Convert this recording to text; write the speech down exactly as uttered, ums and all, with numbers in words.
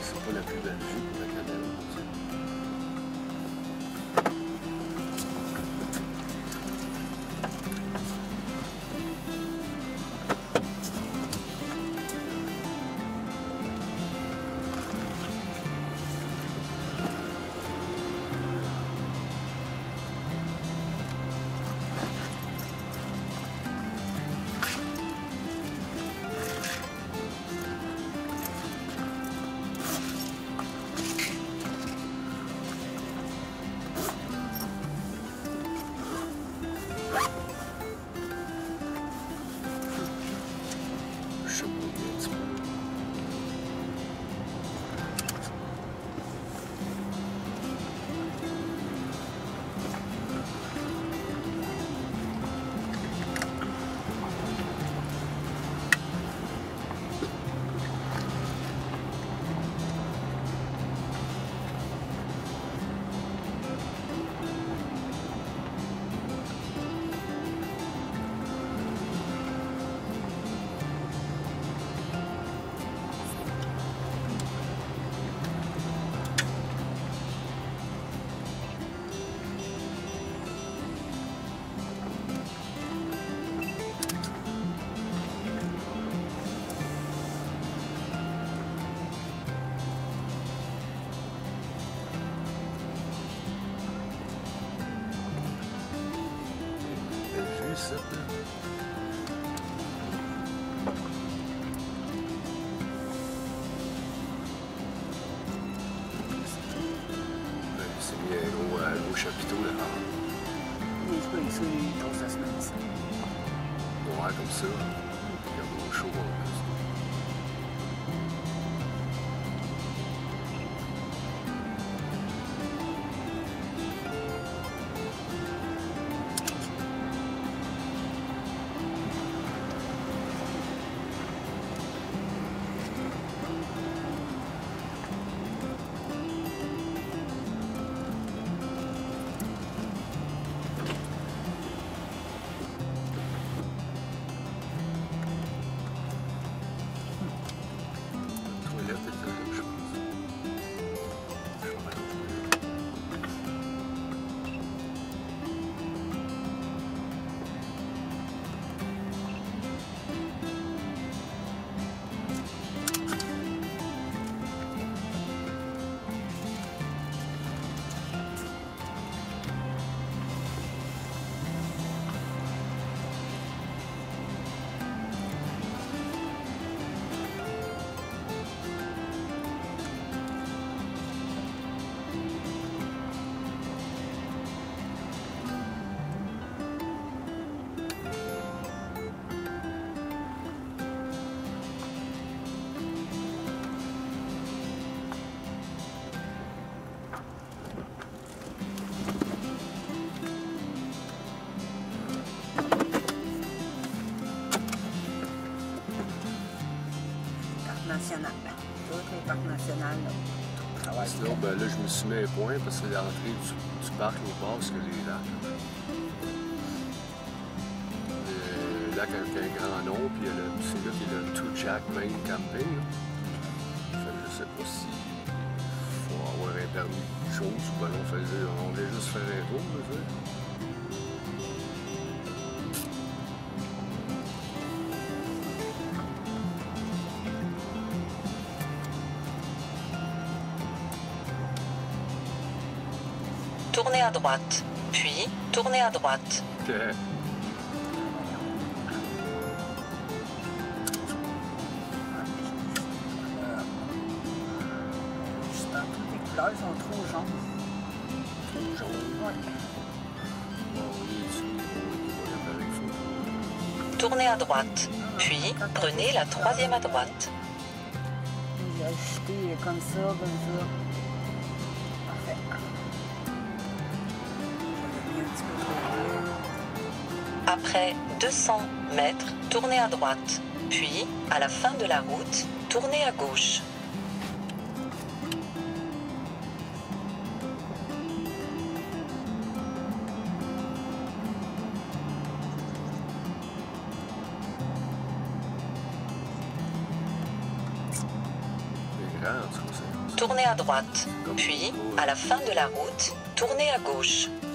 C'est pas la plus belle vue pour la cannelle. C'est mis un gros, un gros chapiteau là. Oui, c'est pas ici, dans sa semaine. Noir comme ça. Regarde au chaud en plus. National. Tous les parcs nationaux, là. Sinon, ben là, je me suis mis un point parce que l'entrée du, du parc nous passe que les lacs. Le lac avec un grand nom, puis c'est là qu'il y a le Two Jack Banff Camping. Fait, je sais pas si faut avoir un permis de chose ou ben on faisait, on voulait juste faire un tour, je veux dire. Tournez à droite, puis tournez à droite. Okay. Toutes les couleurs sont trop jaunes. Trop jaunes? Oui. Tournez à droite, puis prenez la troisième à droite. J'ai ajusté comme ça, comme ça. Parfait. Après deux cents mètres, tournez à droite. Puis, à la fin de la route, tournez à gauche. C'est grand, pense que c'est. Tournez à droite, puis, à la fin de la route, tournez à gauche.